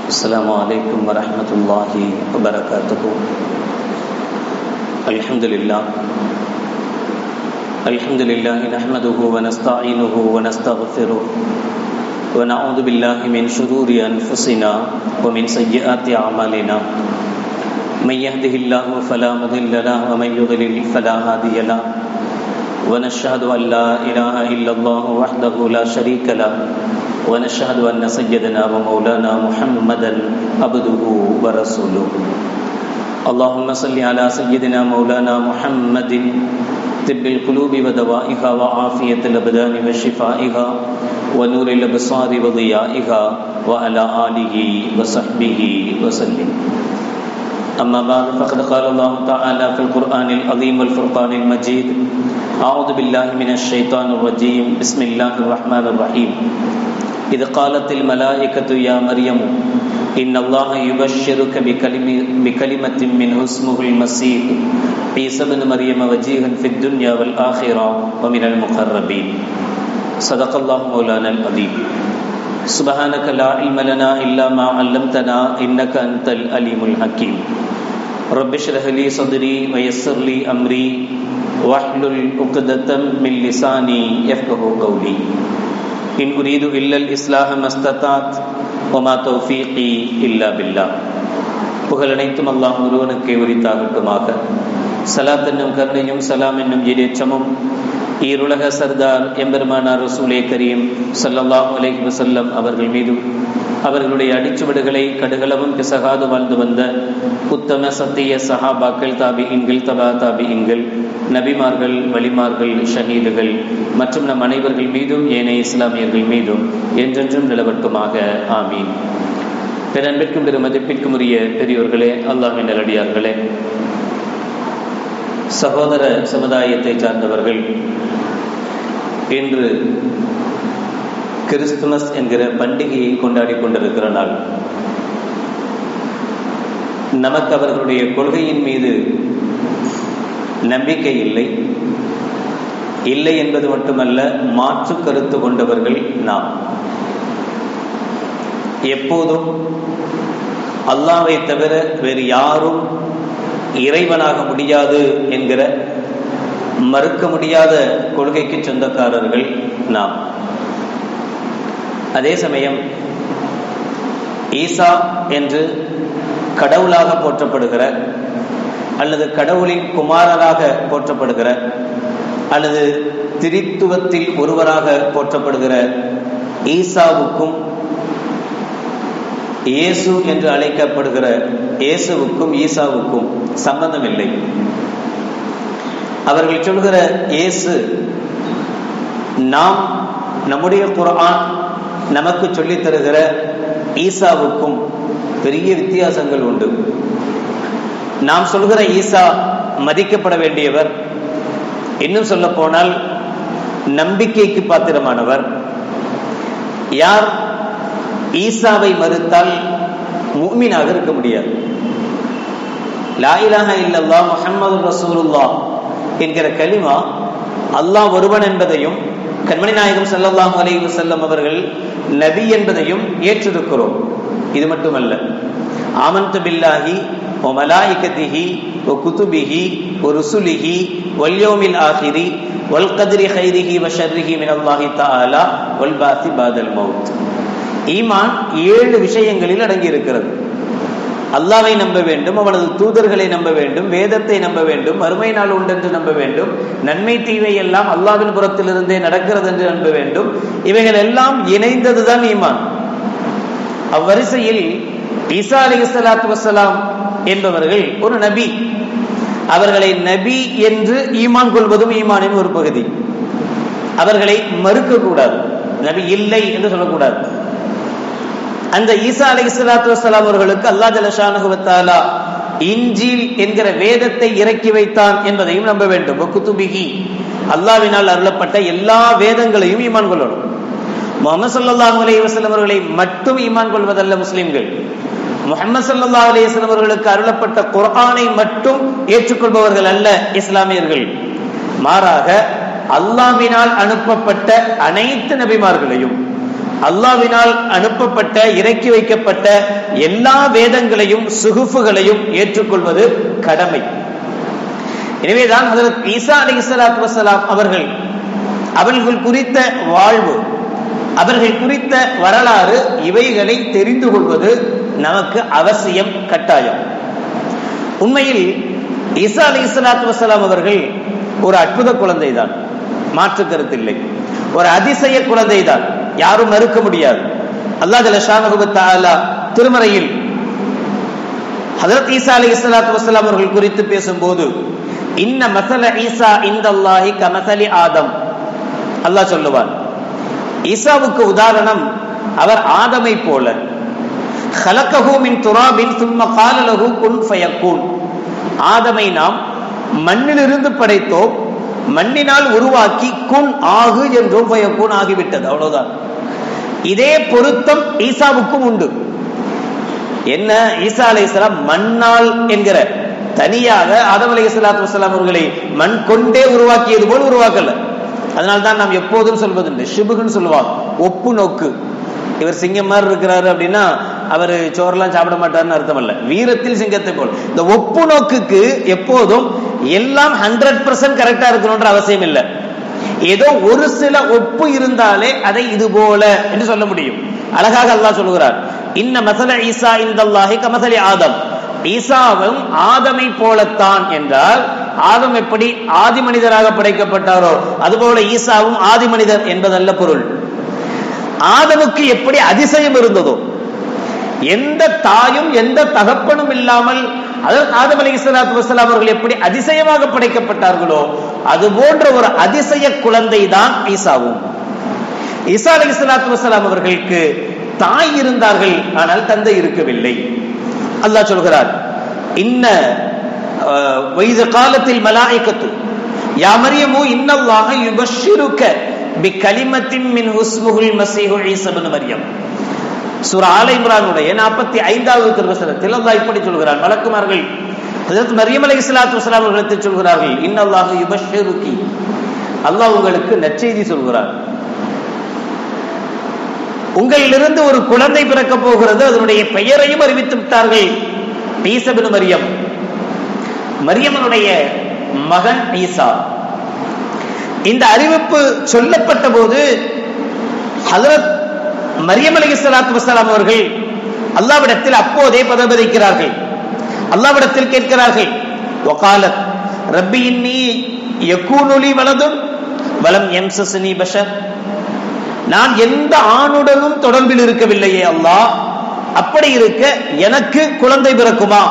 السلام عليكم ورحمة الله وبركاته. الحمد لله نحمده ونستعينه ونستغفره ونعوذ بالله من شرور أنفسنا ومن سيئات أعمالنا. من يهده الله فلا مضل له ومن يضلل فلا هادي له. ونشهد أن لا إله إلا الله وحده لا شريك له ونشهد أن سيدنا ومولانا محمدا عبده ورسوله. اللهم صل على سيدنا مولانا محمد طب القلوب ودوائها وعافية الأبدان وشفائها ونور الأبصار وضيائها وعلى آله وصحبه وسلم. أما بعد فقد قال الله تعالى في القرآن العظيم والفرقان المجيد: أعوذ بالله من الشيطان الرجيم. بسم الله الرحمن الرحيم. إذ قالت الملائكة يا مريم إن الله يبشرك بكلمة منه اسمه المسيح عيسى ابن مريم وجيها في الدنيا والآخرة ومن المقربين. صدق الله مولانا العظيم. سبحانك لا علم لنا إلا ما علمتنا إنك أنت العليم الحكيم. رب اشرح لي صدري ويسر لي أمري واحلل عقدة من لساني يفقهوا قولي. إن أريد إلا الإصلاح ما استطعت وما توفيقي إلا بالله. புகழ் அனைத்தும் அல்லாஹ் ஒருவனுக்கே உரித்தாகட்டுமாக. சலாத் என்னும் கருணையும் சலாம் என்னும் ஈடேற்றமும் ஈருலக சர்தார் எம்பெருமானார் ரசூலே கரீம் ஸல்லல்லாஹு அலைஹி வஸல்லம் அவர்கள் மீதும் அவர்களுடைய அடிச்சுவடுகளை கடுகளவும் பிசகாது வாழ்ந்து வந்த உத்தம சத்திய சஹாபாக்கள், தாபிஈன்கள், தபா தாபிஈன்கள், நபிமார்கள், வலிமார்கள், ஷஹீதுகள் மற்றும் நம் அனைவர்கள் மீதும் ஏனைய இஸ்லாமியர்கள் மீதும் என்றென்றும் நிலவட்டுமாக. ஆமீன். பெரும்பிற்கும் பெரும் மதிப்பிற்கும் உரிய பெரியோர்களே, அல்லாஹ்வின் நல்லடியார்களே, சகோதர சமுதாயத்தை சார்ந்தவர்கள், இன்று கிறிஸ்துமஸ் என்கிற பண்டிகையை கொண்டாடி கொண்டிருக்கிற நாள். நமக்கு அவர்களுடைய கொள்கையின் மீது நம்பிக்கை இல்லை என்பது மட்டுமல்ல, மாற்று கருத்து கொண்டவர்கள் நாம். எப்போதும் அல்லாஹ்வை தவிர வேறு யாரும் இறைவனாக முடியாது என்கிற மறுக்க முடியாத கொள்கைக்கு சொந்தக்காரர்கள் நாம். அதே சமயம் ஈசா என்று கடவுளாக போற்றப்படுகிற அல்லது கடவுளின் குமாரராக போற்றப்படுகிற அல்லது திரித்துவத்தில் ஒருவராக போற்றப்படுகிற ஈசாவுக்கும் இயேசு என்று அழைக்கப்படுகிற இயேசுவுக்கும் ஈசாவுக்கும் சம்பந்தம் இல்லை. அவர்கள் சொல்கிற இயேசு நாம் நம்முடைய குர்ஆன் நமக்கு சொல்லித் தருகிற ஈசாவுக்கும் பெரிய வித்தியாசங்கள் உண்டு. நாம் சொல்கிற ஈசா மதிக்கப்பட வேண்டியவர், இன்னும் சொல்ல போனால் நம்பிக்கைக்கு பாத்திரமானவர். யார் ஈசாவை மறுத்தால் முஃமினாக இருக்க முடியாது. லா இலாஹா இல்லல்லாஹ் முஹம்மதுர் ரசூலுல்லாஹ் என்கிற கலிமா அல்லாஹ் ஒருவன் என்பதையும் கண்மணி நாயகம் ஸல்லல்லாஹு அலைஹி வஸல்லம் அவர்கள் நபி என்பதையும் ஏற்றிருக்கிறோம். இது மட்டுமல்ல, ஆமன்து பில்லாஹி வ மலாயிகத்திஹி வ குதுபிஹி வ ருசுலிஹி வல் யௌமில் ஆகிரி வல் கத்ரி கைரிஹி வ ஷர்ரிஹி மினல்லாஹி தஆலா வல் பாஸி பாதல் மௌத். ஈமான் 7 விஷயங்களில் அடங்கி இருக்கிறது. அல்லாஹ்வை நம்ப வேண்டும், அவனது தூதர்களை நம்ப வேண்டும், வேதத்தை நம்ப வேண்டும், மறுமை நாள் உண்டென்று நம்ப வேண்டும், நன்மை தீவை எல்லாம் அல்லாஹ்வின் புறத்திலிருந்தே நடக்கிறது என்று நம்ப வேண்டும். இவைகள் எல்லாம் இணைந்ததுதான் ஈமான். அவ்வரிசையில் ஈசா அலைஹிஸ்ஸலாத்து வஸ்ஸலாம் என்பவர்கள் ஒரு நபி. அவர்களை நபி என்று ஈமான் கொள்வதும் ஈமானின் ஒரு பகுதி. அவர்களை மறுக்க கூடாது, நபி இல்லை என்று சொல்லக்கூடாது. அந்த ஈசா அலைஹிஸ்ஸலாத்து வஸ்ஸலாம் அவர்களுக்கு அல்லாஹ் ஜல்ல ஷானஹு வ தஆலா இன்ஜீல் என்கிற வேதத்தை இறக்கி வைத்தான் என்பதையும் நம்ப வேண்டும். குதுபிஹி, அல்லாஹ்வினால் அருளப்பட்ட எல்லா வேதங்களையும் ஈமான் கொள்ளணும். முஹம்மது ஸல்லல்லாஹு அலைஹி வஸல்லம் அவர்களை மட்டும் ஈமான் கொள்வதல்ல முஸ்லிம்கள். முஹம்மது ஸல்லல்லாஹு அலைஹி வஸல்லம் அவர்களுக்கு அருளப்பட்ட குர்ஆனை மட்டும் ஏற்றுக்கொள்பவர்கள் அல்ல இஸ்லாமியர்கள். மாறாக அல்லாஹ்வினால் அனுப்பப்பட்ட அனைத்து நபிமார்களையும் அல்லாஹ்வினால் அனுப்பப்பட்ட இறக்கி வைக்கப்பட்ட எல்லா வேதங்களையும் சுகுஃபுகளையும் ஏற்றுக்கொள்வது கடமை. எனவேதான் ஹஜ்ரத் ஈசா அலைஹிஸ்ஸலாத்து வஸ்ஸலாம் அவர்கள் குறித்த வாழ்வு, அவர்கள் குறித்த வரலாறு, இவைகளை தெரிந்து கொள்வது நமக்கு அவசியம், கட்டாயம். உண்மையில் ஈசா அலைஹிஸ்ஸலாத்து வஸ்ஸலாம் அவர்கள் ஒரு அற்புத குழந்தை தான், மாற்று கருத்தில்லை. ஒரு அதிசய குழந்தை தான், யாரும் மறுக்க முடியாது. அல்லாஹ் ஜல்ல ஷானஹு வ தஆலா திருமறையில் ஹஜ்ரத் ஈசா அலைஹிஸ்ஸலாத்து வஸ்ஸலாம் அவர்கள் குறித்து பேசும்போது, இன்ன மஸல ஈசா இன்தல்லாஹி கமஸலி ஆதம், அல்லாஹ் சொல்லுவார், ஈசாவுக்கு உதாரணம் அவர் ஆதமை போல. خلقஹு மின் துராபின் ثم قال له كن فيكون, ஆதமை நாம் மண்ணிலிருந்து படைத்தோம், மண்ணினால் உருவாக்கி குன் ஆகு என்றும் ஃபயக்கூன் ஆகிவிட்டது, அவ்வளவுதான். இதே பொருத்தம் ஈசாவுக்கும் உண்டு. என்ன, ஈசா அலைஹிஸ்ஸலாம் மண்ணால் என்கிற தனியாக ஆதம் அலைஹிஸ்ஸலாத்து வஸ்ஸலாம் அவர்களை மண் கொண்டே உருவாக்கியது போல் உருவாக்கல. அதனால்தான் நாம் எப்போதும் சொல்வதுண்டு, ஷிபுகுன்னு சொல்லுவாங்க, ஒப்பு நோக்கு. இவர் சிங்கம் மாதிரி இருக்கிறாரு அப்படின்னா அவர் சோறெல்லாம் சாப்பிட மாட்டாருன்னு அர்த்தம் அல்ல, வீரத்தில் சிங்கத்தை போல். இந்த ஒப்பு நோக்குக்கு எப்போதும் எல்லாம் 100% கரெக்டா இருக்கணும்ன்ற அவசியம் இல்லை. ஏதோ ஒரு சில ஒப்பு இருந்தாலே அதை இது போல என்று சொல்ல முடியும். அழகாக அல்லாஹ் சொல்கிறார், இன்ன மஸல ஈசா இன்தல்லாஹி கமஸலி ஆதம், ஈசாவும் ஆதமை போலத்தான் என்றால், ஆதம் எப்படி ஆதி மனிதராக படைக்கப்பட்டாரோ அதுபோல ஈசாவும் ஆதி மனிதர் என்பதல்ல பொருள். ஆதமுக்கு எப்படி அதிசயம் இருந்ததோ, எந்த தாயும் எந்த தகப்பனும் இல்லாமல் ஆதம் அலைஹிஸ்ஸலாத்து வஸ்ஸலாம் அவர்கள் எப்படி அதிசயமாக படைக்கப்பட்டார்களோ அது போன்ற ஒரு அதிசய குழந்தை தான் ஈசாவும். ஈசா அலைஹிஸ்ஸலாத்து வஸ்ஸலாம் அவர்களுக்கு தாய் இருந்தார்கள், ஆனால் தந்தை இருக்கவில்லை. அல்லாஹ் சொல்கிறார், இன்ன வைத காலத்தில் மலாயிகத்து யா மரியமு இன்னல்லாஹ யுபஷ்ஷிருக பிகலிமத்தின் மின் இஸ்முஹுல் மஸீஹு ஈஸா இப்னு மரியம். சூரா ஆல இம்ரானுடைய 45வது திருவசனத்தில் அல்லாஹ் இப்படி சொல்கிறார், மலக்குமார்கள் ஹஜ்ரத் மரியம் அலைஹிஸ்ஸலாத்து வஸ்ஸலாம் அவர்களுக்கு சொல்கிறார்கள், இன்னல்லாஹ யுபஷ்ஷிருகி, அல்லாஹ் உங்களுக்கு நற்செய்தி சொல்கிறார், உங்களிலிருந்து ஒரு குழந்தை பிறக்க போகிறது, அதனுடைய பெயரையும் அறிவித்து விட்டார்கள், ஈஸா இப்னு மரியம், மரியமனுடைய மகன் ஈசா. இந்த அறிவிப்பு சொல்லப்பட்ட போது ஹஜ்ரத் மரியம் அலைஹிஸ்ஸலாத்து வஸ்ஸலாம் அவர்கள் அல்லாஹ்விடத்தில் அப்போதே பதபதிக்கிறார்கள், அல்லாஹ்விடத்தில் கேட்கிறார்கள், வகாலத் ரப்பி இன்னி யகூனு லி வலதுன் வலம் யம்சஸ்னி பஷர், நான் எந்த ஆணுடனும் தொடர்பில் இருக்கவில்லையே அல்லாஹ், அப்படி இருக்க எனக்கு குழந்தை பிறக்குமா,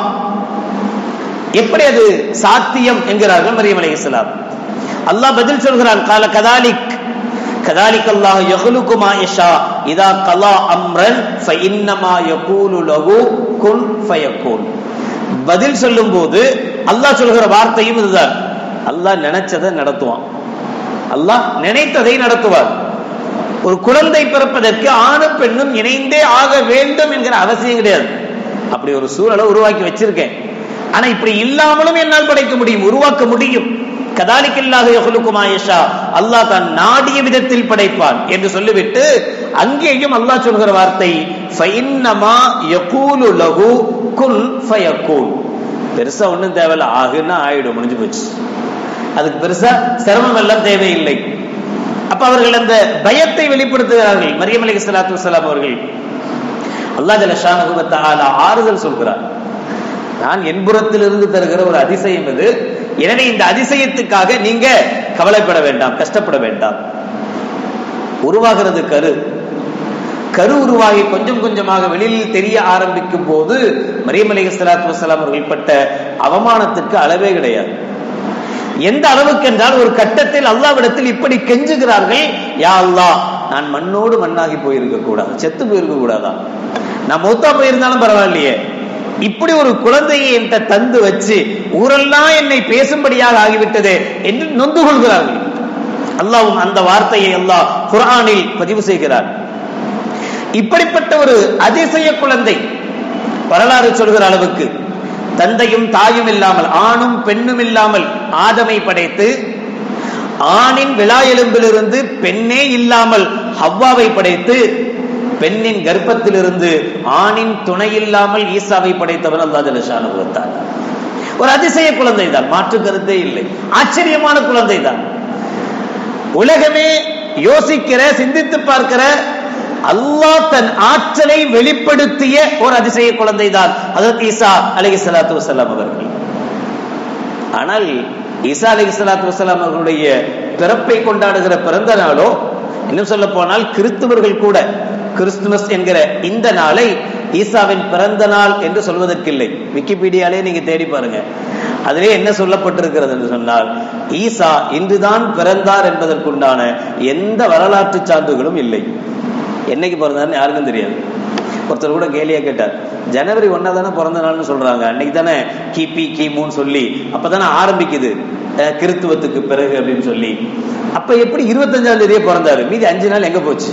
எப்படி அது சாத்தியம் என்கிறார்கள் மரியம் அலைஹிஸ்ஸலாம். அல்லாஹ் பதில் சொல்கிறான், கால கதாலிக் கதாலிக் அல்லாஹ் யஹ்லுகு மா யஷா இதா கலா அம்ரன் ஃபஇன்னமா யகூலு லஹு குன் ஃபயகூன். பதில் சொல்லும்போது அல்லாஹ் சொல்கிற வார்த்தையும் இதுதான், அல்லாஹ் நினைச்சதை நடத்துவான், அல்லாஹ் நினைத்ததை நடத்துவார். ஒரு குழந்தை பிறப்பதற்கு ஆணும் பெண்ணும் இணைந்தே ஆக வேண்டும் என்கிற அவசியம் கிடையாது. அப்படி ஒரு சூழலை உருவாக்கி வச்சிருக்கேன், ஆனா இப்படி இல்லாமலும் என்னால் படைக்க முடியும், உருவாக்க முடியும். கதாலிக்கல்லாஹு யஹ்லுகு மா யஷா, அல்லாஹ் தான் நாடிய விதத்தில் படைப்பான் என்று சொல்லிவிட்டு அங்கேயும் அல்லாஹ் சொல்கிற வார்த்தை ஃபஇன்னமா யகூலு லஹு குன் ஃபயகூன். பெருசா ஒண்ணும் தேவையில்ல, ஆகுன்னா ஆயிடும், முடிஞ்சு போச்சு. அதுக்கு பெருசா சிரமம் எல்லாம் தேவையில்லை. அப்ப அவர்கள் அந்த பயத்தை வெளிப்படுத்துகிறார்கள் மரியம் அலைஹிஸ்ஸலாத்து வஸ்ஸலாம் அவர்கள். அல்லாஹ் ஜல்ல ஷானஹு வ தஆலா ஆறுதல் சொல்கிறார், நான் என்புறத்திலிருந்து தருகிற ஒரு அதிசயம் இது, எனவே இந்த அதிசயத்துக்காக நீங்க கவலைப்பட வேண்டாம், கஷ்டப்பட வேண்டாம். உருவாகிறது கரு உருவாகி கொஞ்சம் கொஞ்சமாக வெளியில் தெரிய ஆரம்பிக்கும் போது மரியம் அலைஹிஸ்ஸலாத்து வஸ்ஸலாம் அவர்கள் பட்ட அவமானத்திற்கு அளவே கிடையாது. எந்த அளவுக்கு என்றால் ஒரு கட்டத்தில் அல்லாஹ்விடத்தில் இப்படி கெஞ்சுகிறார்கள், யா அல்லாஹ், நான் மண்ணோடு மண்ணாகி போயிருக்க கூடாது, செத்து போயிருக்க கூடாதா, நான் மௌத்தா போயிருந்தாலும் பரவாயில்லையே, இப்படி ஒரு குழந்தையை என்கிட்ட தந்து வச்சு ஊரெல்லாம் என்னை பேசும்படியாக ஆகிவிட்டது என்று நொந்து கொள்கிறார்கள். அல்லாஹ்வும் அந்த வார்த்தையை அல்லாஹ் குர்ஆனில் பதிவு செய்கிறார். இப்படிப்பட்ட ஒரு அதிசய குழந்தை வரலாறு சொல்கிற அளவுக்கு தந்தையும் தாயும் இல்லாமல் ஆணும் பெண்ணும் இல்லாமல் ஆதமை படைத்து, ஆணின் விலா எலும்பிலிருந்து பெண்ணே இல்லாமல் ஹவ்வாவை படைத்து, பெண்ணின் கர்ப்பத்திலிருந்து ஆணின் துணை இல்லாமல் ஈசாவை படைத்தவர் அல்லாஹ் ஜல்ல ஷானஹு வ தஆலா. ஒரு அதிசய குழந்தை தான், மாற்று கருத்தே இல்லை. ஆச்சரியமான குழந்தை தான். உலகமே யோசிக்கிற, சிந்தித்து பார்க்கிற, அல்லாஹ் தன் ஆற்றலை வெளிப்படுத்திய ஒரு அதிசய குழந்தை தான் ஹஜ்ரத் ஈசா அலைஹிஸ்ஸலாத்து வஸ்ஸலாம் அவர்கள். ஆனால் ஈசா அலைஹிஸ்ஸலாத்து வஸ்ஸலாம் அவர்களுடைய பிறப்பை கொண்டாடுகிற பிறந்த நாளோ, இன்னும் சொல்ல போனால் கிறிஸ்தவர்கள் கூட கிறிஸ்துமஸ் என்கிற இந்த நாளை ஈசாவின் பிறந்த நாள் என்று சொல்வதற்கில்லை. விக்கிபீடியாலே நீங்க தேடி பாருங்க, அதிலே என்ன சொல்லப்பட்டிருக்கிறது என்று சொன்னால், ஈசா இன்றுதான் பிறந்தார் என்பதற்குண்டான எந்த வரலாற்று சான்றுகளும் இல்லை. என்னைக்கு பிறந்தார்னு யாருக்கும் தெரியாது. ஒருத்தர் கூட கேலியா கேட்டார், ஜனவரி 1 தானே பிறந்த நாள்னு சொல்றாங்க, அன்னைக்கு தானே கிபி கிமுன்னு சொல்லி அப்பதானே ஆரம்பிக்குது கிறித்துவத்துக்கு பிறகு அப்படின்னு சொல்லி. அப்ப எப்படி 25ஆம் தேதியே பிறந்தாரு? மீதி 5 நாள் எங்க போச்சு?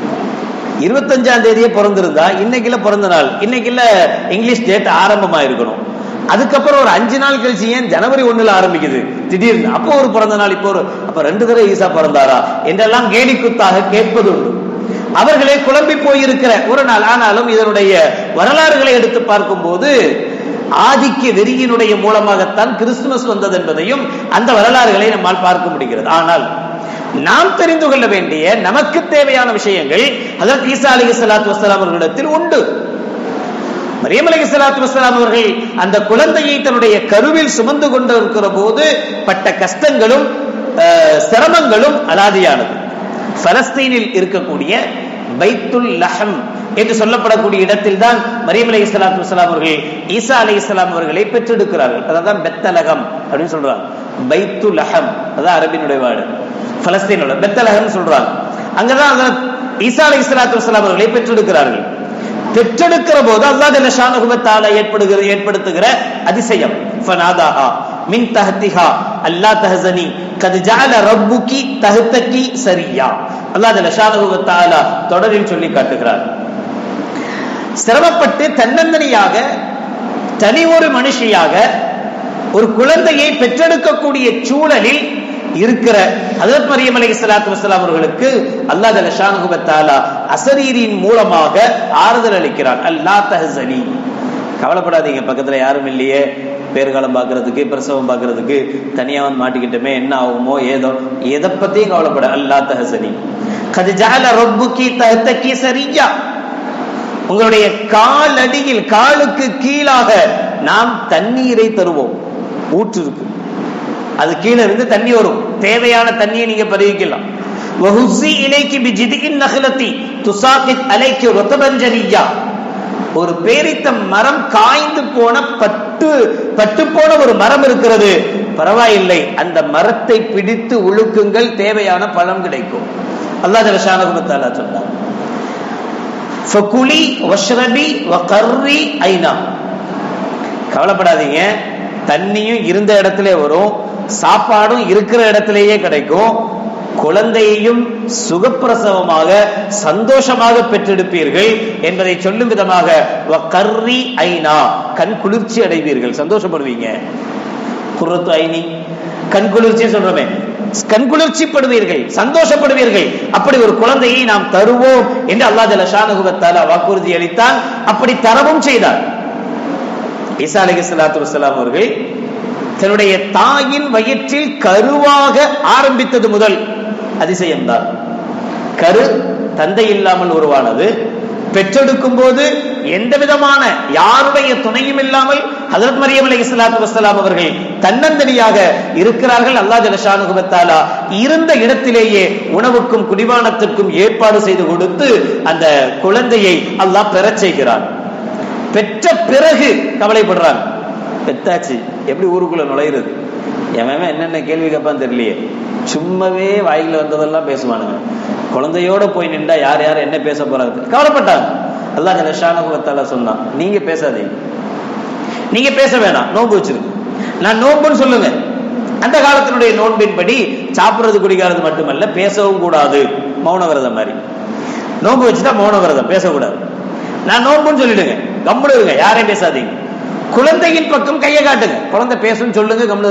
25ஆம் தேதியே பிறந்திருந்தா இன்னைக்குல பிறந்த நாள், இன்னைக்குல இங்கிலீஷ் டேட் ஆரம்பமா இருக்கணும். அதுக்கப்புறம் ஒரு 5 நாள் கழிச்சு ஏன் ஜனவரி 1 ஆரம்பிக்குது திடீர்னு? அப்போ ஒரு பிறந்த நாள், இப்போ ஒரு, அப்ப 2 தடவை ஈசா பிறந்தாரா என்றெல்லாம் கேலிக்குத்தாக கேட்பது உண்டு. அவர்களே குழம்பி போயிருக்கிற ஒரு நாள். ஆனாலும் இதனுடைய வரலாறுகளை எடுத்து பார்க்கும் போது ஆதிக்க வெறியினுடைய மூலமாகத்தான் கிறிஸ்துமஸ் வந்தது என்பதையும் அந்த வரலாறுகளை நம்மால் பார்க்க முடிகிறது. ஆனால் நாம் தெரிந்து கொள்ள வேண்டிய நமக்கு தேவையான விஷயங்கள் ஹஜ்ரத் ஈசா அலைஹிஸ்ஸலாத்து வஸ்ஸலாம் அவர்களிடத்தில் உண்டு. மரியம் அலைஹிஸ்ஸலாத்து வஸ்ஸலாம் அவர்கள் அந்த குழந்தையை தன்னுடைய கருவில் சுமந்து கொண்டிருக்கிற போது பட்ட கஷ்டங்களும் சிரமங்களும் அலாதியானது. பலஸ்தீனில் இருக்கக்கூடிய பைத்துல் லஹம் என்று சொல்லப்படக்கூடிய இடத்தில் தான் மரியம் அலைஹிஸ்ஸலாத்து வஸ்ஸலாம் அவர்கள் ஈசா அலைஹிஸ்ஸலாம் அவர்களை பெற்றெடுக்கிறார்கள். அதான் பெத்தலகம் அப்படின்னு சொல்றாங்க. பைத்துல் லஹம் அதான் அரபினுடைய வார்டு. பலஸ்தீனோட பெத்தலகம் சொல்றாங்க. அங்கதான் ஈசா அலைஹிஸ்ஸலாத்து வஸ்ஸலாம் அவர்களை பெற்றெடுக்கிறார்கள். பெற்றெடுக்கிற போது அல்லாஹ் ஜல்ல ஷானஹு வ தஆலா ஏற்படுத்துகிற அதிசயம், ஃபனாதாஹா மின் தஹ்திஹா அல்லா தஹஸனி கத் ஜஅல ரப்புகி தஹ்தகி சரியா. அல்லாஹ் ஜல்ல ஷானஹு வ தஆலா தொடரில் சொல்லி காட்டுகிறார். சிரமப்பட்டு தன்னந்தனியாக தனி ஒரு மனுஷியாக ஒரு குழந்தையை பெற்றெடுக்கக்கூடிய சூழலில் இருக்கிற ஹஜ்ரத் மரியம் அலைஹிஸ்ஸலாத்து வஸ்ஸலாம் அவர்களுக்கு அல்லாஹ் ஜல்ல ஷானஹு வ தஆலா அசரீரின் மூலமாக ஆறுதல் அளிக்கிறார். அல்லா தஹஸனி, கவலைப்படாதீங்க, பக்கத்துல யாரும் இல்லையே, பேர்காலம் பாக்குறதுக்கு பிரசவம் பாக்குறதுக்கு தனியா வந்து மாட்டிக்கிட்டோமே, என்ன ஆகுமோ ஏதோ, எதை பத்தியும் கவலைப்பட. அல்லா தஹஸனி கத் ஜஅல ரப்புகி தஹ்தகி சரியா, உங்களுடைய காலடியில் காலுக்கு கீழாக நாம் தண்ணீரை தருவோம். ஊற்று இருக்கு, அது கீழே இருந்து தண்ணி வரும், தேவையான தண்ணியை நீங்க பருகிக்கலாம். வஹுஸி இலைக்கி பிஜிதின் நஹ்லதி துஸாகித் அலைக்கி ரத்பன் ஜனியா, ஒரு பேரித்த மரம் காய்ந்து போன பட்டு போன ஒரு மரம் இருக்கிறது, பரவாயில்லை, அந்த மரத்தை பிடித்து உழுக்குங்கள், தேவையான பழம் கிடைக்கும். அல்லாஹ் ஜல்ல ஷானஹு வ தஆலா சொன்னார், ஃபகுலி வஷ்ரபி வகர்ரி ஐனா, கவலைப்படாதீங்க, தண்ணியும் இருந்த இடத்திலே வரும், சாப்பாடும் இருக்கிற இடத்திலேயே கிடைக்கும், குழந்தையையும் சுகப்பிரசவமாக சந்தோஷமாக பெற்றெடுப்பீர்கள் என்பதை சொல்லும் விதமாக வகர்ரி ஐனா, கண் குளிர்ச்சி அடைவீர்கள், சந்தோஷப்படுவீங்க. குர்ரத்து ஐனி, கண் குளிர்ச்சி சொல்றோமே, கண் குளிர்ச்சி படுவீர்கள், சந்தோஷப்படுவீர்கள். அப்படி ஒரு குழந்தையை நாம் தருவோம் என்று அல்லாஹ் ஜல்ல ஷானஹு வ தஆலா வாக்குறுதி அளித்தான். அப்படி தரவும் செய்தார். ஈசா அலைஹிஸ்ஸலாத்து வஸ்ஸலாம் அவர்கள் தன்னுடைய தாயின் வயிற்றில் கருவாக ஆரம்பித்தது முதல் அதிசயம்தான். கரு தந்தை இல்லாமல் உருவானது. பெற்றெடுக்கும் போது எந்த விதமான யாருடைய துணையும் இல்லாமல் ஹஜ்ரத் மரியம் அலைஹிஸ்ஸலாத்து வஸ்ஸலாம் அவர்கள் தன்னந்தனியாக இருக்கிறார்கள். அல்லாஹ் ஜல்ல ஷானஹு வ தஆலா இருந்த இடத்திலேயே உணவுக்கும் குடிபானத்திற்கும் ஏற்பாடு செய்து கொடுத்து அந்த குழந்தையை அல்லாஹ் பெறச் செய்கிறார். பெற்ற பிறகு கவலைப்படுறாங்க, பெத்தாச்சு எப்படி ஊருக்குள்ள நுழையிறது, எவன் என்னென்ன கேள்வி கேட்பான்னு தெரியலையே, சும்மாவே வாயில வந்ததெல்லாம் பேசுவானுங்க, குழந்தையோட போய் நின்றா யார் யார் என்ன பேச போறாங்க, கவலைப்பட்டாங்க. அல்லாஹ் ஜல்ல ஷானஹு வ தஆலா சொன்னான், நீங்க பேசாதீங்க, நீங்க பேச வேணாம், நோன்பு வச்சிருக்கு, நான் நோன்புன்னு சொல்லுங்க. அந்த காலத்தினுடைய நோன்பின்படி சாப்பிடுறது குடிக்கிறது மட்டுமல்ல, பேசவும் கூடாது, மௌன விரதம் மாதிரி. நோன்பு வச்சுட்டா மௌன விரதம், பேசக்கூடாது. நான் நோன்புன்னு சொல்லிடுங்க, கம்முனு இருங்க, யாரையும் பேசாதீங்க. குழந்தையின் பக்கம் கையை காட்டுங்க, குழந்தை பேசுன்னு சொல்லுங்க, கம்முனு இருங்க.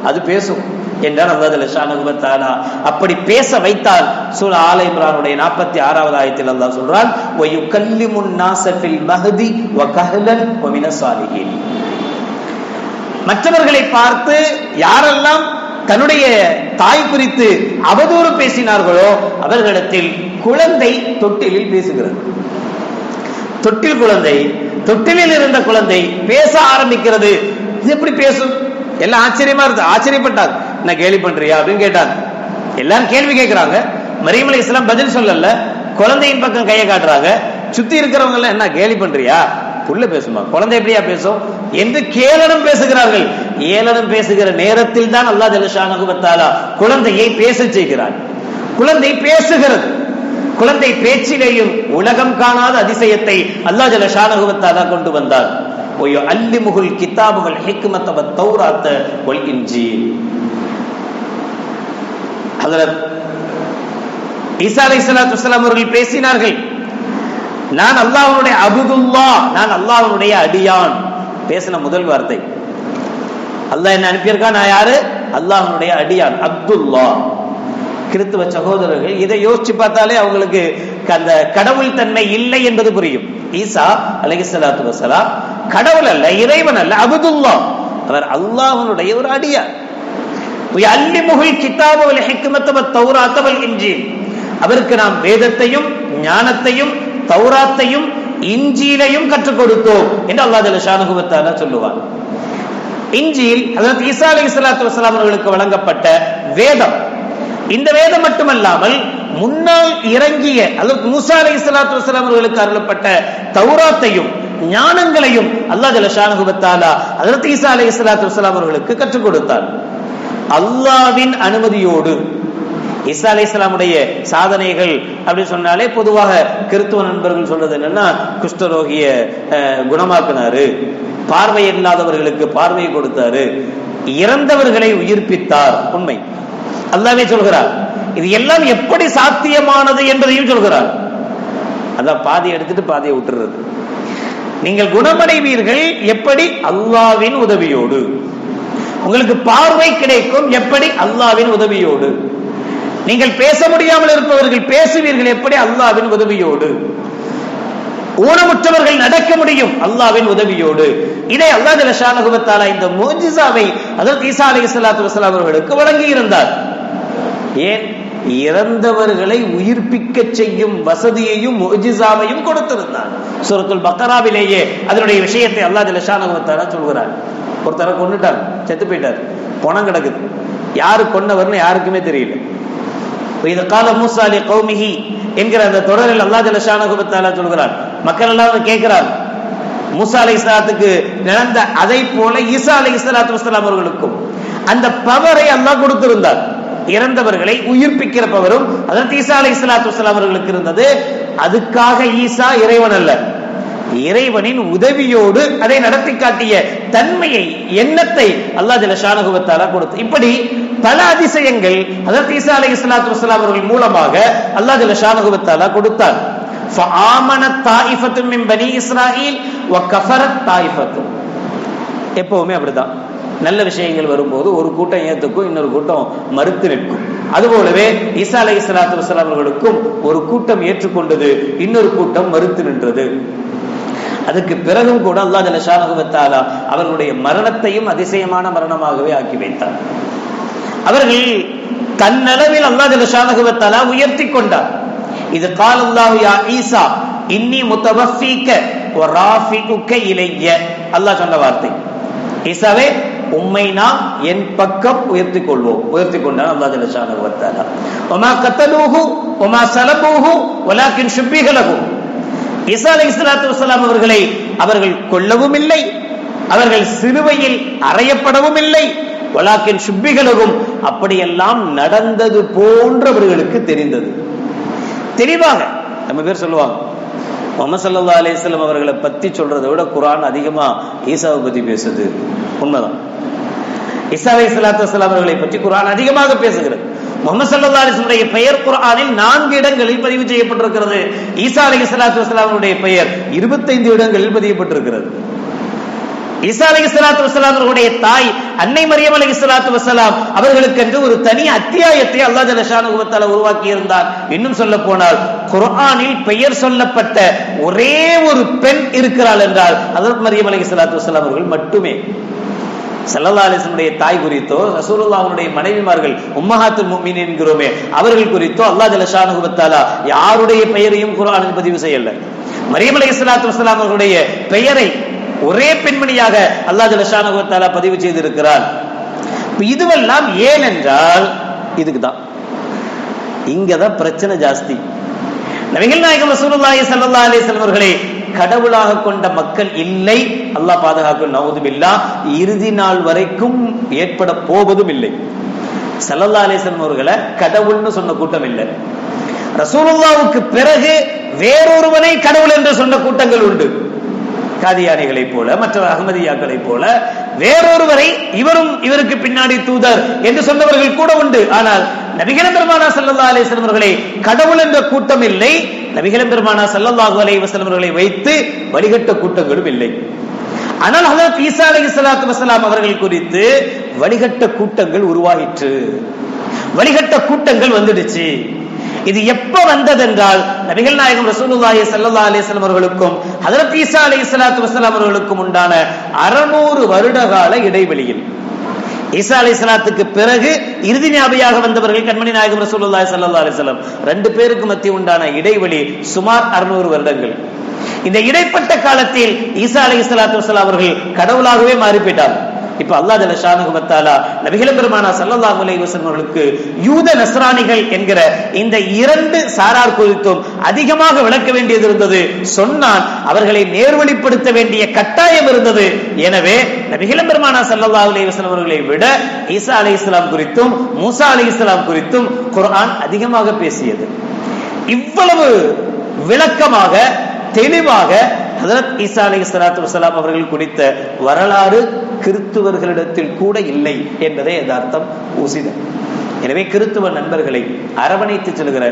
அது பேசும் என்றார் அல்லாஹ் ஷானஹு வ தஆலா. அப்படி பேச வைத்தால் சூரா ஆல இம்ரானுடைய 46வது ஆயத்தில் அல்லாஹ் சொல்றான், வ யுகல்லிமுன் நாஸ ஃபில் மஹ்தி வ கஹலன் வ மினஸ் சாலிஹீன். மற்றவர்களை பார்த்து யாரெல்லாம் தன்னுடைய தாய் குறித்து அவதூறு பேசினார்களோ அவர்களிடத்தில் குழந்தை தொட்டிலில் பேசுகிறது. தொட்டில் குழந்தை, தொட்டிலில் இருந்த குழந்தை பேச ஆரம்பிக்கிறது. இது எப்படி பேசும்? எல்லாம் ஆச்சரியமா இருக்கு. ஆச்சரியப்பட்டார். என்ன கேள்வி பண்றியா அப்படின்னு கேட்டார். எல்லாரும் கேள்வி கேட்கிறாங்க. மரியம் அலைஹிஸ்ஸலாம் பதில் சொல்லல. குழந்தையின் பக்கம் கையை காட்டுறாங்க. சுத்தி இருக்கிறவங்க எல்லாம் என்ன கேலி பண்றியா, புள்ள பேசுமா, குழந்தை எப்படியா பேசும் என்று கேளனம் பேசுகிறார்கள். ஏளனம் பேசுகிற நேரத்தில் தான் அல்லாஹ் ஜல்ல ஷானஹு வ தஆலா குழந்தையை பேச செய்கிறார். குழந்தை பேசுகிறது. குழந்தை பேச்சிலேயும் உலகம் காணாத அதிசயத்தை அல்லாஹ் ஜல்ல ஷானஹு வ தஆலா கொண்டு வந்தார். வயுஅல்லிமுல் கிதாப வல் ஹிக்மத வத் தௌராத்த வல் இன்ஜீல். ஹஜ்ரத் ஈசா அலைஹிஸ்ஸலாத்து வஸ்ஸலாம் அவர்கள் பேசினார்கள், நான் அல்லாஹ்வுடைய அப்துல்லாஹ், நான் அல்லாஹ்வுடைய அடியான். பேசின முதல் வார்த்தை, அல்லாஹ் என்ன அனுப்பியிருக்கான், நான் யாரு, அல்லாஹ்வுடைய அடியான், அப்துல்லாஹ். கிறிஸ்தவ சகோதரர்கள் இதை யோசிச்சு பார்த்தாலே அவங்களுக்கு அந்த கடவுள் தன்மை இல்லை என்பது புரியும். ஈசா அலைஹிஸ்ஸலாத்து வஸ்ஸலாம் கடவுள் அல்ல, இறைவன் அல்ல, அப்துல்லாஹ். அவர் அல்லாஹ்வுடைய ஒரு அடியார். வயல்லிமுல் கிதாப வல் ஹிக்மத வத் தௌராத்த வல் இன்ஜீல். அவருக்கு நாம் வேதத்தையும் ஞானத்தையும் தௌராத்தையும் இன்ஜீலையும் கற்றுக் கொடுத்தோம் என்று அல்லாஹ் ஜல்ல ஷானஹு வ தஆலா சொல்லுவார். இன்ஜீல் ஹஜ்ரத் ஈசா அலைஹிஸ்ஸலாத்து வஸ்ஸலாம் அவர்களுக்கு வழங்கப்பட்ட வேதம். இந்த வேதம் மட்டுமல்லாமல் முன்னால் இறங்கிய ஹஜ்ரத் மூசா அலைஹிஸ்ஸலாத்து வஸ்ஸலாம் அவர்களுக்கு அருளப்பட்ட தௌராத்தையும் ஞானங்களையும் அல்லாஹ் ஜல்ல ஷானஹு வ தஆலா ஹஜ்ரத் ஈசா அலைஹிஸ்ஸலாத்து வஸ்ஸலாம் அவர்களுக்கு கற்றுக் கொடுத்தார். அல்லாஹ்வின் அனுமதியோடு. ஈசா அலைஹிஸ்ஸலாமுடைய சாதனைகள் அப்படின்னு சொன்னாலே பொதுவாக கிறிஸ்துவ நண்பர்கள் சொல்றது என்னன்னா, குஷ்டரோகிய குணமாக்கினாரு, பார்வை இல்லாதவர்களுக்கு பார்வையை கொடுத்தாரு, இறந்தவர்களை உயிர்ப்பித்தார். உண்மை, அல்லாஹ்வே சொல்கிறார். இது எல்லாம் எப்படி சாத்தியமானது என்பதையும் சொல்கிறார். அதான் பாதி எடுத்துட்டு பாதியை விட்டுறது. நீங்கள் குணமடைவீர்கள் எப்படி, அல்லாஹ்வின் உதவியோடு. உங்களுக்கு பார்வை கிடைக்கும் எப்படி, அல்லாஹ்வின் உதவியோடு. நீங்கள் பேச முடியாமல் இருப்பவர்கள் பேசுவீர்கள் எப்படி, அல்லாஹ்வின் உதவியோடு. ஊனமுற்றவர்கள் நடக்க முடியும் அல்லாஹ்வின் உதவியோடு. இதை அல்லாஹ் ஜல்ல ஷானஹு வ தஆலா இந்த முஜிஸாவை ஹஜ்ரத் ஈசா அலைஹிஸ்ஸலாத்து வஸ்ஸலாம் அவர்களுக்கு வழங்கி இருந்தார். ஏன்? இறந்தவர்களை உயிர்ப்பிக்க செய்யும் வசதியையும் முஜிஸாவையும் கொடுத்திருந்தார். சூரத்துல் பக்கராவிலேயே அதனுடைய விஷயத்தை அல்லாஹ் ஜல்ல ஷானஹு வ தஆலா சொல்கிறார். ஒருத்தரை கொன்னுட்டார், செத்து போயிட்டார், பணம் கிடக்குது. யாரு கொன்னவர்னு யாருக்குமே தெரியல. இது கால மூசா அலி கௌமிஹி என்கிற அந்த தொடரில் அல்லாஹ் ஜல்ல ஷானஹு வ தஆலா சொல்கிறார். மக்கள் எல்லாம் கேட்கிறார், மூசா அலைஹிஸ்ஸலாத்துக்கு நடந்த அதை போல ஈசா அலைஹிஸ்ஸலாத்து வஸ்ஸலாம் அவர்களுக்கும் அந்த பவரை அல்லாஹ் கொடுத்திருந்தார். இறந்தவர்களை உயிர்ப்பிக்கிற பவரும் ஹஜ்ரத் ஈசா அலைஹிஸ்ஸலாத்து வஸ்ஸலாம் அவர்களுக்கு இருந்தது. அதுக்காக ஈசா இறைவன் அல்ல, இறைவனின் உதவியோடு அதை நடத்தி காட்டிய தன்மையை, எண்ணத்தை அல்லாஹ் ஜல்ல ஷானஹு வ தஆலா கொடுத்து. இப்படி பல அதிசயங்கள் ஹஜ்ரத் ஈசா அலைஹிஸ்ஸலாத்து வஸ்ஸலாம் அவர்கள் மூலமாக அல்லாஹ் ஜல்ல ஷானஹு வ தஆலா கொடுத்தார். ஃபஆமனத் தாயிஃபத்தும் மின் பனி இஸ்ராயீல் வ கஃபரத் தாயிஃபத்தும். எப்பவுமே அப்படிதான், நல்ல விஷயங்கள் வரும்போது ஒரு கூட்டம் ஏத்துக்கும், இன்னொரு கூட்டம் மறுத்து நிற்கும். அதுபோலவே ஈசா அலைஹிஸ்ஸலாத்து வஸ்ஸலாம் அவர்களுக்கும் ஒரு கூட்டம் ஏற்றுக்கொண்டது, இன்னொரு கூட்டம் மறுத்து நின்றது. அதுக்கு பிறகும் கூட அல்லாஹ் ஜல்ல ஷானஹு வ தஆலா அவர்களுடைய மரணத்தையும் அதிசயமான மரணமாகவே ஆக்கி வைத்தார். அவர்கள் தன்னளவில் அல்லாஹ் ஜல்ல ஷானஹு வ தஆலா உயர்த்தி கொண்டார். இது கால அல்லாஹ் யா ஈசா இன்னி முத்தவஃபீக வ ராஃபிஉக இலைய. அல்லாஹ் சொன்ன வார்த்தை, ஈசாவே உம்மை நாம் என் பக்கம் உயர்த்தி கொள்வோம். உயர்த்தி கொண்டான் அல்லாஹ் ஜல்ல ஷானஹு வ தஆலா. வமா கத்தலூஹு வமா ஸலபூஹு வலாக்கின் ஷுப்பிஹ லஹு. ஈசா அலைஹிஸ்ஸலாத்து வஸ்ஸலாம் அவர்களை அவர்கள் கொல்லவும் இல்லை, அவர்கள் சிலுவையில் அறையப்படவும் இல்லை. வலாக்கின் ஷுப்பிஹ லஹு, அப்படியெல்லாம் நடந்தது போன்று அவர்களுக்கு தெரிந்தது. தெளிவாக நம்ம பேர் சொல்லுவாங்க, முஹம்மது ஸல்லல்லாஹு அலைஹி வஸல்லம் அவர்களை பத்தி சொல்றதை விட குர்ஆன் அதிகமா ஈசாவை பத்தி பேசுது. உண்மைதான். ஈசா அலைஹிஸ்ஸலாத்து வஸ்ஸலாம் அவர்களை பற்றி குர்ஆன் அதிகமாக பேசுகிறது. முஹம்மது ஸல்லல்லாஹு அலைஹி வஸல்லம் பெயர் குர்ஆனில் 4 இடங்களில் பதிவு செய்யப்பட்டிருக்கிறது. ஈசா அலைஹிஸ்ஸலாத்து வஸ்ஸலாம் அவருடைய பெயர் 25 இடங்களில் பதியப்பட்டிருக்கிறது. ஈசா அலைஹிஸ்ஸலாத்து வஸ்ஸலாம் அவர்களுடைய தாய் அன்னை மரியம் அலைஹிஸ்ஸலாத்து வஸ்ஸலாம் அவர்களுக்கு என்று ஒரு தனி அத்தியாயத்தை அல்லாஹ் ஜல்ல ஷானஹு வ தஆலா உருவாக்கி இருந்தார். இன்னும் சொல்ல போனால் குர்ஆனில் பெயர் சொல்லப்பட்ட ஒரே ஒரு பெண் இருக்கிறாள் என்றால் ஹஜ்ரத் மரியம் அலைஹிஸ்ஸலாத்து வஸ்ஸலாம் அவர்கள் மட்டுமே. ஸல்லல்லாஹு அலைஹி வஸல்லம் தாய் குறித்தோ ரசூலுல்லாஹ்வுடைய மனைவிமார்கள் உம்மஹாத்துல் முஃமினீன் என்கிறோமே அவர்கள் குறித்தோ அல்லாஹ் ஜல்ல ஷானஹு வ தஆலா யாருடைய பெயரையும் குர்ஆனில் பதிவு செய்யல. மரியம் அலைஹிஸ்ஸலாத்து வஸ்ஸலாம் அவர்களுடைய பெயரை ஒரே பெண்மணியாக அல்லாஹ் ஜல்ல ஷானஹு வ தஆலா பதிவு செய்திருக்கிறார். இதுவெல்லாம் ஏன் என்றால் இதுக்குதான், இங்கதான் பிரச்சனை ஜாஸ்தி. நபிகள் நாயகம் ரசூலுல்லாஹி ஸல்லல்லாஹு அலைஹி வஸல்லம் அவர்களை கடவுளாக கொண்ட மக்கள் இல்லை, அல்லாஹ் பாதுகாக்கும், நவுது பில்லாஹ், இறுதி நாள் வரைக்கும் ஏற்பட போவதும் இல்லை. ஸல்லல்லாஹு அலைஹி வஸல்லம் அவர்களை கடவுள்னு சொன்ன கூட்டம் இல்லை. ரசூலுல்லாஹ்வுக்கு பிறகு வேறொருவனை கடவுள் என்று சொன்ன கூட்டங்கள் உண்டு. காதியானிகளை போல மற்ற அஹ்மதியாக்களை போல வேறொருவரை இவருக்கு பின்னாடி தூதர் என்று சொன்னவர்கள் கூட உண்டு. ஆனால் நபிகள் பெருமானார் ஸல்லல்லாஹு அலைஹி வஸல்லம் அவர்களை கடவுள் என்ற கூட்டம் இல்லை. நபிகள் பெருமானார் ஸல்லல்லாஹு அலைஹி வஸல்லம் அவர்களை வைத்து வழிகட்ட கூட்டங்களும் இல்லை. ஆனால் ஹஜ்ரத் ஈசா அலைஹிஸ்ஸலாத்து வஸ்ஸலாம் அவர்கள் குறித்து வழிகட்ட கூட்டங்கள் உருவாயிற்று, வழிகட்ட கூட்டங்கள் வந்துடுச்சு. இது எப்ப வந்ததென்றால் நபிகள் நாயகம் ரசூலுல்லாஹி ஸல்லல்லாஹு அலைஹி வஸல்லம் அவர்களுக்கும் ஹஜ்ரத் ஈசா அலைஹிஸ்ஸலாத்து வஸ்ஸலாம் அவர்களுக்கும் உண்டான 600 வருட கால இடைவெளியில். ஈசா அலைஹிஸ்ஸலாத்துக்கு பிறகு இறுதி நபியாக வந்தவர்கள் கண்மணி நாயகம் ரசூலுல்லாஹி ஸல்லல்லாஹு அலைஹி வஸல்லம், 2 பேருக்கு மத்திய உண்டான இடைவெளி சுமார் 600 வருடங்கள். இந்த இடைப்பட்ட காலத்தில் ஈசா அலைஹிஸ்ஸலாத்து வஸ்ஸலாம் அவர்கள் கடவுளாகவே மாறி போயிட்டார். இப்ப அல்லாஹ் ஜல்ல ஷானஹு வ தஆலா நபிகள் பெருமானார் ஸல்லல்லாஹு அலைஹி வஸல்லம் அவர்களுக்கு யூத நஸ்ரானிகள் என்கிற இந்த 2 சாரார் குறித்தும் அதிகமாக விளக்க வேண்டியது இருந்தது. சொன்னான் அவர்களை நேர்வழிப்படுத்த வேண்டிய கட்டாயம் இருந்தது. எனவே நபிகள் பெருமானார் ஸல்லல்லாஹு அலைஹி வஸல்லம் அவர்களை விட ஈசா அலைஹிஸ்ஸலாம் குறித்தும் மூசா அலைஹிஸ்ஸலாம் குறித்தும் குர்ஆன் அதிகமாக பேசியது. இவ்வளவு விளக்கமாக தெளிவாக ஹஜ்ரத் ஈசா அலைஹிஸ்ஸலாத்து வஸ்ஸலாம் அவர்கள் குறித்த வரலாறு கிறிஸ்துவர்களிடத்தில் கூட இல்லை என்பதே யதார்த்தம், ஊசிதம். எனவே கிறிஸ்துவ நண்பர்களை அரவணைத்து செல்கிற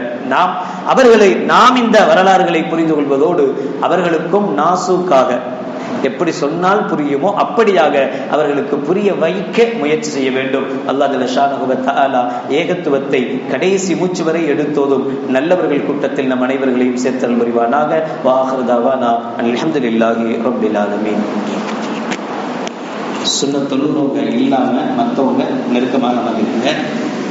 நாம் இந்த வரலாறுகளை புரிந்து கொள்வதோடு அவர்களுக்கும் நாசூக்காக எப்படி சொன்னால் புரியுமோ அப்படியாக அவர்களுக்கு புரிய வைக்க முயற்சி செய்ய வேண்டும். அல்லாஹ் ஜல்ல ஷானஹு வ தஆலா ஏகத்துவத்தை கடைசி மூச்சு வரை எடுத்தோதும் நல்லவர்கள் கூட்டத்தில் நம் அனைவர்களையும் சேர்த்தல் புரிவானாக. வாஹிரு தஅவானா அல்ஹம்துலில்லாஹி ரப்பில் ஆலமீன். சுன்னத்துல் இல்லாம மத்தவங்க நெருக்கமாக நமக்கு